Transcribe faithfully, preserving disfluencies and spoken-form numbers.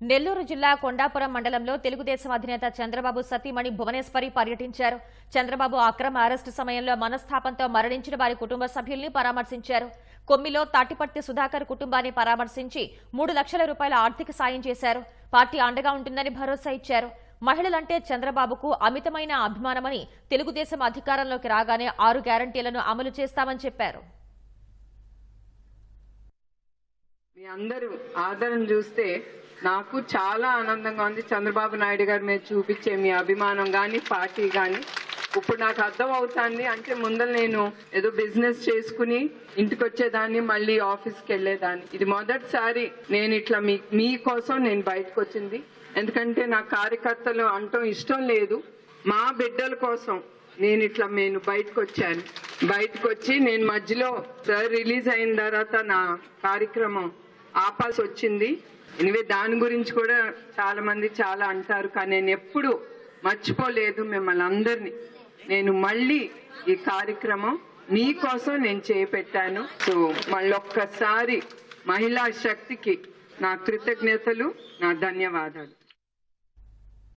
నెల్లూరు జిల్లా కొండాపురం మండలంలో తెలుగుదేశం అధినేత చంద్రబాబు సతీమణి భువనేశ్వరి పర్యటించారు. చంద్రబాబు అక్రమ అరెస్టు సమయంలో మనస్తాపంతో మరణించిన వారి కుటుంబ సభ్యుల్ని పరామర్శించారు. కొమ్మిలో తాటిపర్తి సుధాకర్ కుటుంబాన్ని పరామర్శించి మూడు లక్షల రూపాయల ఆర్థిక సాయం చేశారు. పార్టీ అండగా ఉంటుందని భరోసా ఇచ్చారు. మహిళలంటే చంద్రబాబుకు అమితమైన అభిమానమని, తెలుగుదేశం అధికారంలోకి రాగానే ఆరు గ్యారంటీలను అమలు చేస్తామని చెప్పారు. మీ అందరూ ఆదరణ చూస్తే నాకు చాలా ఆనందంగా ఉంది. చంద్రబాబు నాయుడు గారి మీద చూపించే మీ అభిమానం కానీ పార్టీ కానీ ఇప్పుడు నాకు అర్థం అవుతుంది. అంటే ముందర నేను ఏదో బిజినెస్ చేసుకుని ఇంటికి వచ్చేదాన్ని, మళ్ళీ ఆఫీస్కి వెళ్ళేదాన్ని. ఇది మొదటిసారి నేను ఇట్లా మీ మీకోసం నేను బయటకు వచ్చింది. ఎందుకంటే నా కార్యకర్తలు అంటం ఇష్టం లేదు. మా బిడ్డల కోసం నేను ఇట్లా నేను బయటకు వచ్చాను. బయటకు వచ్చి నేను మధ్యలో సార్ రిలీజ్ అయిన తర్వాత నా కార్యక్రమం ఆపాల్సి వచ్చింది. ఎనివే దాని గురించి కూడా చాలా మంది చాలా అంటారు, కానీ నేను ఎప్పుడు మర్చిపోలేదు మిమ్మల్ని అందరినీ. నేను మళ్ళీ ఈ కార్యక్రమం మీకోసం నేను చేపట్టాను. సో మళ్ళొక్కసారి మహిళా శక్తికి నా కృతజ్ఞతలు, నా ధన్యవాదాలు.